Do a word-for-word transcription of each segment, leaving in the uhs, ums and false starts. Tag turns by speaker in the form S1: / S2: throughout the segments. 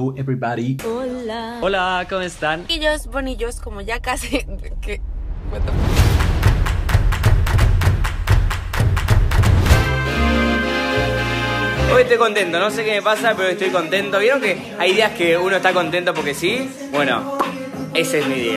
S1: Hello everybody.
S2: Hola.
S3: Hola, ¿cómo están?
S2: Bonillos, bonillos, como ya casi... ¿Qué? What the fuck?
S3: Hoy estoy contento, no sé qué me pasa, pero estoy contento. ¿Vieron que hay días que uno está contento porque sí? Bueno, ese es mi día.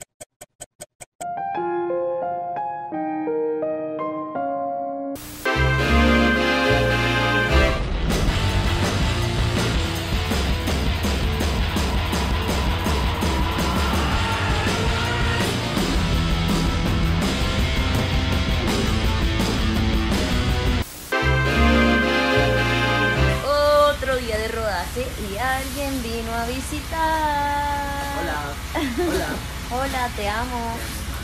S2: Y alguien vino a visitar.
S3: Hola. Hola.
S2: Hola, te amo.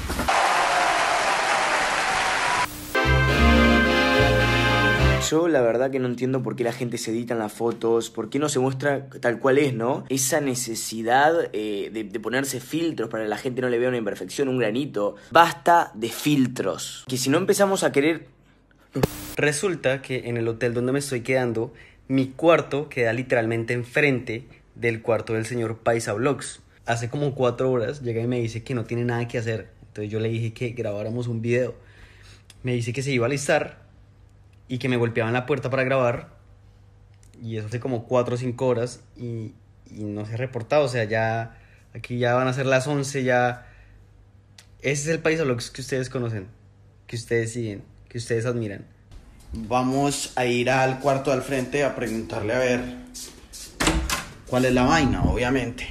S3: Yo la verdad que no entiendo por qué la gente se edita en las fotos, por qué no se muestra tal cual es, ¿no? Esa necesidad eh, de, de ponerse filtros para que la gente no le vea una imperfección, un granito. Basta de filtros. Que si no empezamos a querer...
S4: Resulta que en el hotel donde me estoy quedando, mi cuarto queda literalmente enfrente del cuarto del señor Paisa Vlogs. Hace como cuatro horas llega y me dice que no tiene nada que hacer. Entonces yo le dije que grabáramos un video. Me dice que se iba a alistar y que me golpeaban la puerta para grabar. Y eso hace como cuatro o cinco horas y, y no se ha reportado. O sea, ya aquí ya van a ser las once, ya... Ese es el Paisa Vlogs que ustedes conocen, que ustedes siguen, que ustedes admiran.
S5: Vamos a ir al cuarto al frente a preguntarle a ver cuál es la vaina, obviamente.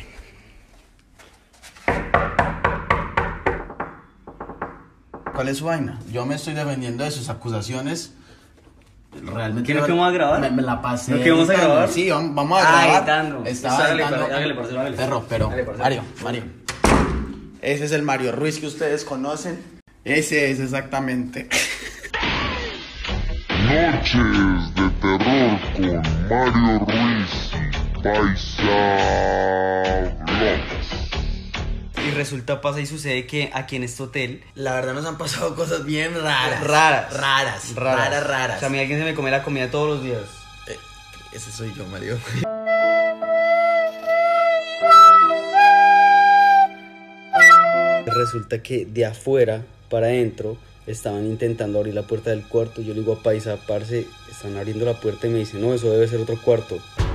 S5: ¿Cuál es su vaina? Yo me estoy defendiendo de sus acusaciones. Realmente.
S4: ¿Qué no que vamos a grabar?
S5: Me, me la pasé.
S4: ¿No que vamos a grabar?
S5: Sí, vamos, vamos a
S4: Ah,
S5: grabar.
S4: editando.
S5: Estaba
S4: Hágale,
S5: editando.
S4: hágale, parcero, hágale.
S5: Perro, pero
S4: Hágale, parcero.
S5: Mario, Mario. Ese es el Mario Ruiz que ustedes conocen. Ese es exactamente.
S6: Noches de terror con Mario Ruiz y Paisa Vlogs.
S4: Y resulta, pasa y sucede que aquí en este hotel...
S5: La verdad nos han pasado cosas bien raras.
S4: Raras.
S5: Raras.
S4: Raras.
S5: Raras, raras.
S4: O sea, a mí alguien se me come la comida todos los días.
S5: Eh, ese soy yo, Mario.
S4: Resulta que de afuera para adentro estaban intentando abrir la puerta del cuarto. Yo le digo a Paisa, parce, están abriendo la puerta y me dice, no, eso debe ser otro cuarto.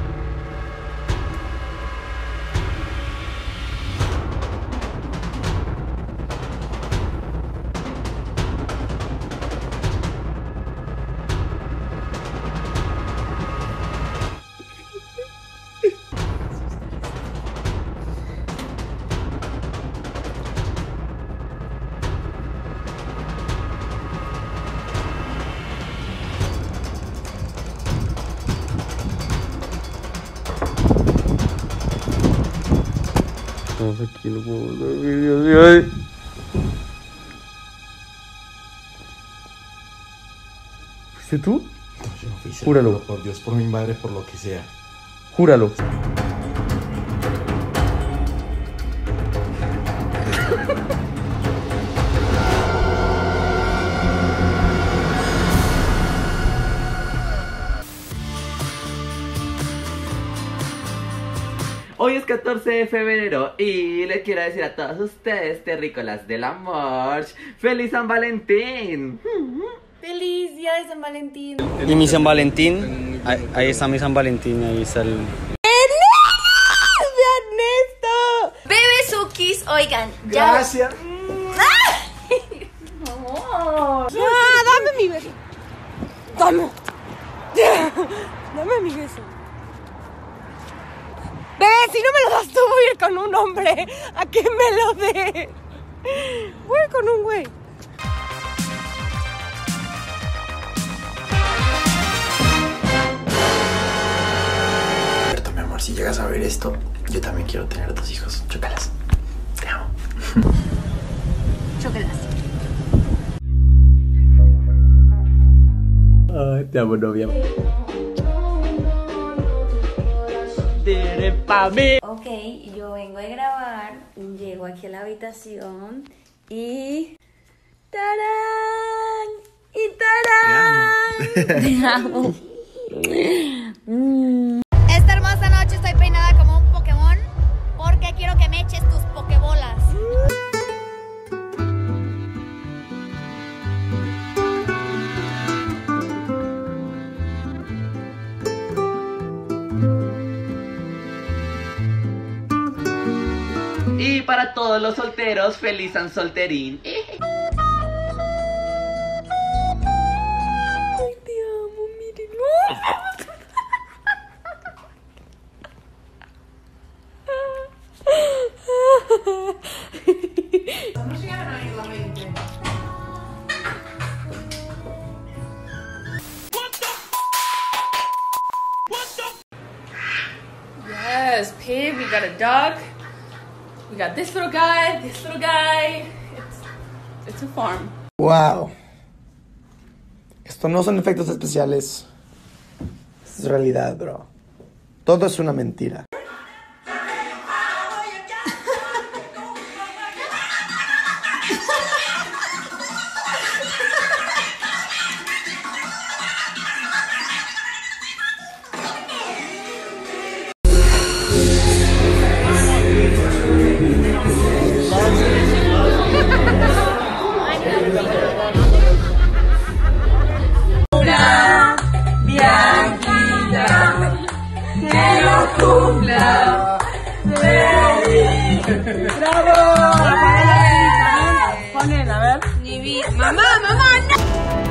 S4: Estamos aquí, no podemos dormir, Dios mío. ¿Fuiste tú?
S5: No, yo no fui.
S4: Júralo.
S5: Por Dios, por mi madre, por lo que sea.
S4: Júralo.
S7: Hoy es catorce de febrero y les quiero decir a todos ustedes, terrícolas del amor, ¡Feliz San Valentín!
S2: ¡Feliz día de San Valentín!
S4: Y mi San Valentín, ahí, ahí está mi San Valentín, ahí está el...
S2: ¡Ernesto! Bebezukis, oigan, ya...
S5: Gracias.
S2: ¡Amor!
S8: ¡Ah, dame mi beso! ¡Dame! ¡Dame mi beso! Ve, si no me lo das tú, voy a ir con un hombre a que me lo dé. Voy a ir con un güey.
S5: Cierto, mi amor, si llegas a ver esto, yo también quiero tener dos hijos. Chócalas. Te amo.
S2: Chócalas.
S1: Ay, te amo, novia.
S7: Pa' mí.
S2: Ok, yo vengo a grabar, llego aquí a la habitación y... ¡Tarán! ¡Y tarán! Te amo. Mm.
S8: Esta hermosa noche estoy peinada como un Pokémon.
S1: quiero que me eches tus pokebolas.
S7: Y para todos los solteros, feliz San Solterín.
S2: Ay, te amo, miren.
S8: No llegaron a ir las veinte. Yes, pig, we got a duck. We got this little guy, this little guy. It's, it's a farm.
S9: Wow. Esto no son efectos especiales. Es realidad, bro. Todo es una mentira.
S8: ¡Bravo! Ponen, a ver. Mamá, mamá, no.